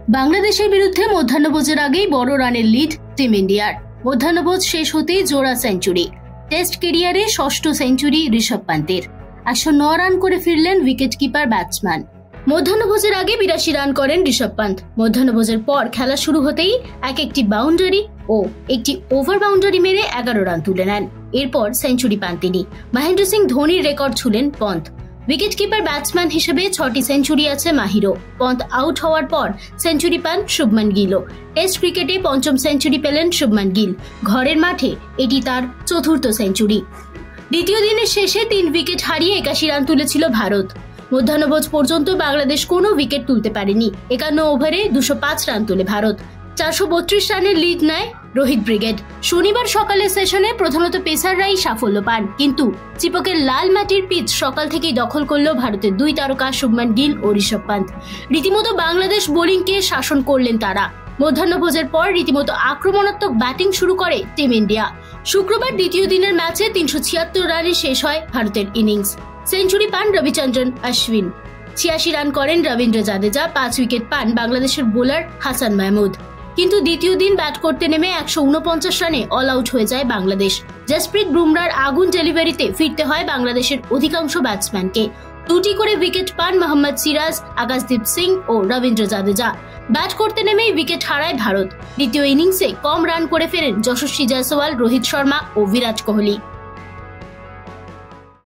বাংলাদেশের বিরুদ্ধে মধ্যাহ্নভোজের আগেই বড় রানের লিড টিম ইন্ডিয়ার। মধ্যাহ্নভোজ শেষ হতেই জোড়া সেঞ্চুরি। টেস্ট ক্যারিয়ারে ষষ্ঠ সেঞ্চুরি ঋষভ পান্তের। 109 রান করে ফিরলেন উইকেট কিপার ব্যাটসম্যান। মধ্যাহ্নভোজের আগে 82 রান করেন ঋষভ পান্ত। মধ্যাহ্নভোজের পর খেলা শুরু হতেই একটি বাউন্ডারি ও একটি ওভার বাউন্ডারি মেরে 11 রান তুলে নেন। এরপর সেঞ্চুরি পান তিনি। মহেন্দ্র সিং ধোনির রেকর্ড ছুঁলেন পন্ত। উইকেট কিপার ব্যাটসম্যান হিসেবে 6টি সেঞ্চুরি আছে মাহিরও। পন্ত আউট হওয়ার পর সেঞ্চুরি পান শুভমান গিলও। টেস্ট ক্রিকেটে পঞ্চম সেঞ্চুরি পেলেন শুভমান গিল। ঘরের মাঠে এটি তার চতুর্থ সেঞ্চুরি। দ্বিতীয় দিনের শেষে 3 উইকেট হারিয়ে 81 রান তুলেছিল ভারত। মধ্যাহ্নভোজ পর্যন্ত বাংলাদেশ কোনো উইকেট তুলতে পারেনি। 51 ওভারে 205 রান তোলে ভারত। 432 রানের লিড নেয় রোহিত ব্রিগেড। শনিবার সকালের সেশনে প্রধানত পেসাররাই সাফল্য পান, কিন্তু চিপকের লাল মাটির পিচ সকাল থেকেই দখল করল ভারতের 2 তারকা শুভমান গিল ও ঋষভ পান্ত। রীতিমতো বাংলাদেশ বোলিংকে শাসন করলেন তারা। মধ্যাহ্নভোজের পর রীতিমতো আক্রমণাত্মক ব্যাটিং শুরু করে টিম ইন্ডিয়া। শুক্রবার দ্বিতীয় দিনের ম্যাচে 376 রানে শেষ হয় ভারতের ইনিংস। সেঞ্চুরি পান রবিচন্দ্রন অশ্বিন। 86 রান করেন রবীন্দ্র জাদেজা। 5 উইকেট পান বাংলাদেশের বোলার হাসান মাহমুদ। কিন্তু দ্বিতীয় দিন ব্যাট করতে নেমে 149 রানে অল আউট হয়ে যায় বাংলাদেশ। জসপ্রীত বুমরার আগুন ডেলিভারিতে ফিরতে হয় বাংলাদেশের অধিকাংশ ব্যাটসম্যানকে। 2টি করে উইকেট পান মোহাম্মদ সিরাজ, আকাশদীপ সিং ও রবীন্দ্র জাদেজা। ব্যাট করতে নেমেই উইকেট হারায় ভারত। দ্বিতীয় ইনিংসে কম রান করে ফেরেন যশস্বী জয়সওয়াল, রোহিত শর্মা ও বিরাট কোহলি।